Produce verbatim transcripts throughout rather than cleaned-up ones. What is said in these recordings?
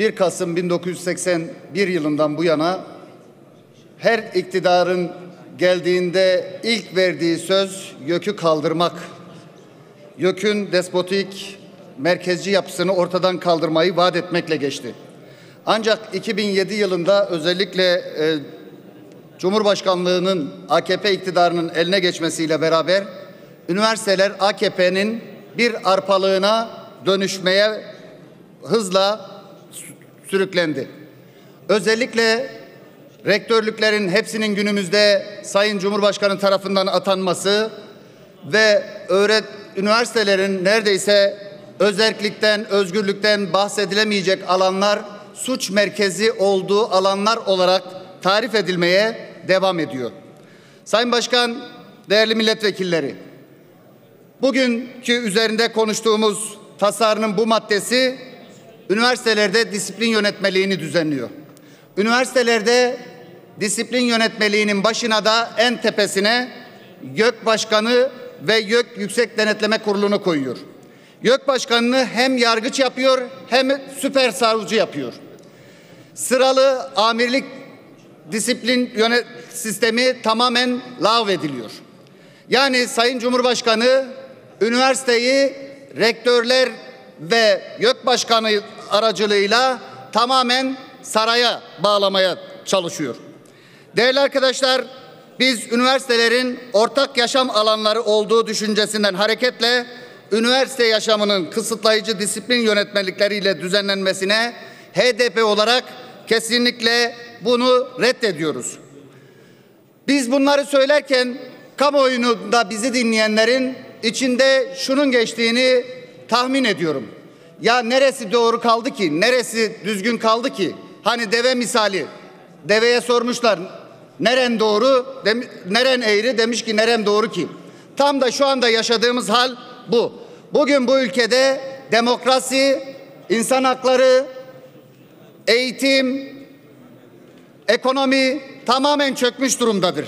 bir Kasım bin dokuz yüz seksen bir yılından bu yana her iktidarın geldiğinde ilk verdiği söz YÖK'ü kaldırmak. YÖK'ün despotik, merkezci yapısını ortadan kaldırmayı vaat etmekle geçti. Ancak iki bin yedi yılında özellikle e, Cumhurbaşkanlığının A K P iktidarının eline geçmesiyle beraber üniversiteler A K P'nin bir arpalığına dönüşmeye hızla sürüklendi. Özellikle rektörlüklerin hepsinin günümüzde Sayın Cumhurbaşkanı tarafından atanması ve öğret üniversitelerin neredeyse özerklikten, özgürlükten bahsedilemeyecek alanlar suç merkezi olduğu alanlar olarak tarif edilmeye devam ediyor. Sayın Başkan, değerli milletvekilleri, bugünkü üzerinde konuştuğumuz tasarının bu maddesi üniversitelerde disiplin yönetmeliğini düzenliyor. Üniversitelerde disiplin yönetmeliğinin başına da en tepesine YÖK Başkanı ve YÖK Yüksek Denetleme Kurulu'nu koyuyor. YÖK Başkanı'nı hem yargıç yapıyor hem süper savcı yapıyor. Sıralı amirlik disiplin yönet sistemi tamamen lağvediliyor. Yani Sayın Cumhurbaşkanı üniversiteyi rektörler ve YÖK Başkanı aracılığıyla tamamen saraya bağlamaya çalışıyor. Değerli arkadaşlar, biz üniversitelerin ortak yaşam alanları olduğu düşüncesinden hareketle üniversite yaşamının kısıtlayıcı disiplin yönetmelikleriyle düzenlenmesine H D P olarak kesinlikle bunu reddediyoruz. Biz bunları söylerken kamuoyunda bizi dinleyenlerin içinde şunun geçtiğini tahmin ediyorum. Ya neresi doğru kaldı ki? Neresi düzgün kaldı ki? Hani deve misali. Deveye sormuşlar, neren doğru, dem neren eğri, demiş ki nerem doğru ki? Tam da şu anda yaşadığımız hal bu. Bugün bu ülkede demokrasi, insan hakları, eğitim, ekonomi tamamen çökmüş durumdadır.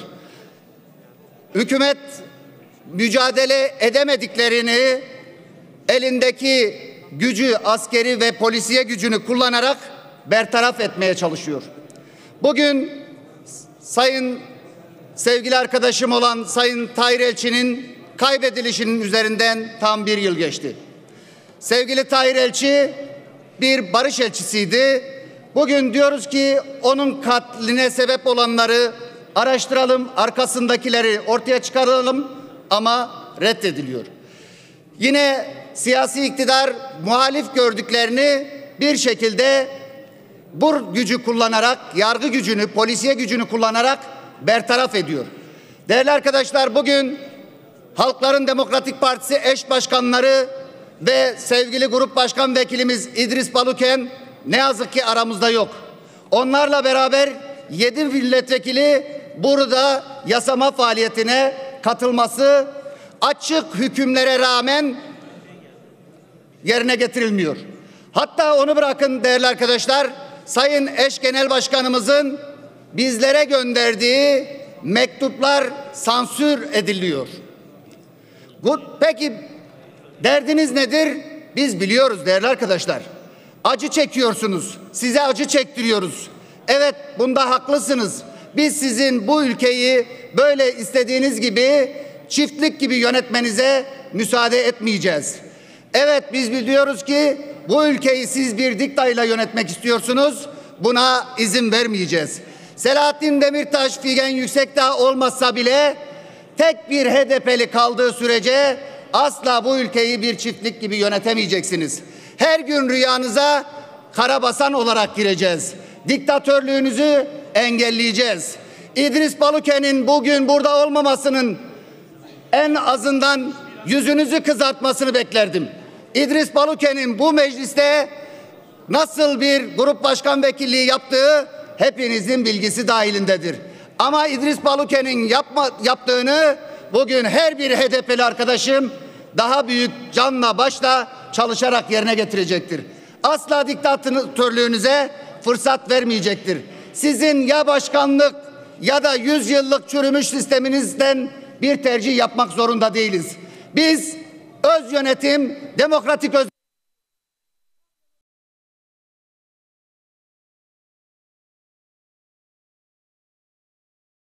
Hükümet mücadele edemediklerini elindeki gücü, askeri ve polisiye gücünü kullanarak bertaraf etmeye çalışıyor. Bugün sayın sevgili arkadaşım olan Sayın Tahir Elçi'nin kaybedilişinin üzerinden tam bir yıl geçti. Sevgili Tahir Elçi bir barış elçisiydi. Bugün diyoruz ki onun katline sebep olanları araştıralım, arkasındakileri ortaya çıkaralım ama reddediliyor. Yine siyasi iktidar muhalif gördüklerini bir şekilde bu gücü kullanarak, yargı gücünü, polisiye gücünü kullanarak bertaraf ediyor. Değerli arkadaşlar, bugün Halkların Demokratik Partisi eş başkanları ve sevgili grup başkan vekilimiz İdris Baluken ne yazık ki aramızda yok. Onlarla beraber yedi milletvekili burada yasama faaliyetine katılması açık hükümlere rağmen yerine getirilmiyor. Hatta onu bırakın değerli arkadaşlar, Sayın Eş Genel Başkanımızın bizlere gönderdiği mektuplar sansür ediliyor. Peki derdiniz nedir? Biz biliyoruz değerli arkadaşlar. Acı çekiyorsunuz. Size acı çektiriyoruz. Evet, bunda haklısınız. Biz sizin bu ülkeyi böyle istediğiniz gibi çiftlik gibi yönetmenize müsaade etmeyeceğiz. Evet, biz biliyoruz ki bu ülkeyi siz bir diktayla yönetmek istiyorsunuz. Buna izin vermeyeceğiz. Selahattin Demirtaş, Figen Yüksekdağ olmazsa bile tek bir H D P'li kaldığı sürece asla bu ülkeyi bir çiftlik gibi yönetemeyeceksiniz. Her gün rüyanıza karabasan olarak gireceğiz. Diktatörlüğünüzü engelleyeceğiz. İdris Baluken'in bugün burada olmamasının en azından yüzünüzü kızartmasını beklerdim. İdris Baluken'in bu mecliste nasıl bir grup başkan vekilliği yaptığı hepinizin bilgisi dahilindedir. Ama İdris Baluken'in yapma, yaptığını bugün her bir H D P'li arkadaşım daha büyük canla başla çalışarak yerine getirecektir. Asla diktatörlüğünüze fırsat vermeyecektir. Sizin ya başkanlık ya da yüz yıllık çürümüş sisteminizden bir tercih yapmak zorunda değiliz. Biz öz yönetim, demokratik öz